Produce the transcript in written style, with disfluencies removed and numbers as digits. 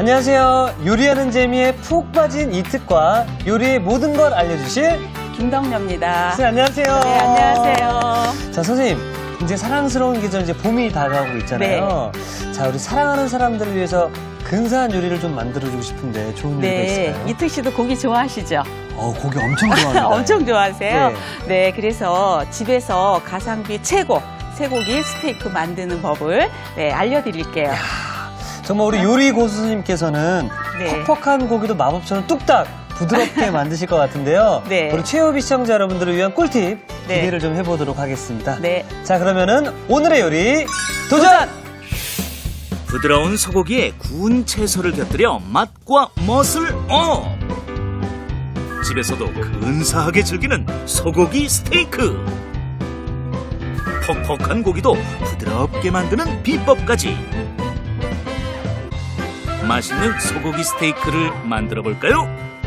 안녕하세요. 요리하는 재미에 푹 빠진 이특과 요리의 모든 걸 알려주실 김덕녀입니다. 선생님, 안녕하세요. 네, 안녕하세요. 자, 선생님. 이제 사랑스러운 계절, 이제 봄이 다가오고 있잖아요. 네. 자, 우리 사랑하는 사람들을 위해서 근사한 요리를 좀 만들어주고 싶은데 좋은 요리가 있을까요? 이특 씨도 고기 좋아하시죠? 고기 엄청 좋아합니다. 엄청 좋아하세요? 네. 네, 그래서 집에서 가성비 최고 쇠고기 스테이크 만드는 법을 알려드릴게요. 정말 우리 요리 고수님께서는 퍽퍽한 고기도 마법처럼 뚝딱 부드럽게 만드실 것 같은데요. 네. 우리 최호비 시청자 여러분들을 위한 꿀팁 기대를 좀 해보도록 하겠습니다. 네. 자, 그러면은 오늘의 요리 도전! 부드러운 소고기에 구운 채소를 곁들여 맛과 멋을 업! 집에서도 근사하게 즐기는 소고기 스테이크. 퍽퍽한 고기도 부드럽게 만드는 비법까지. 맛있는 소고기 스테이크를 만들어 볼까요?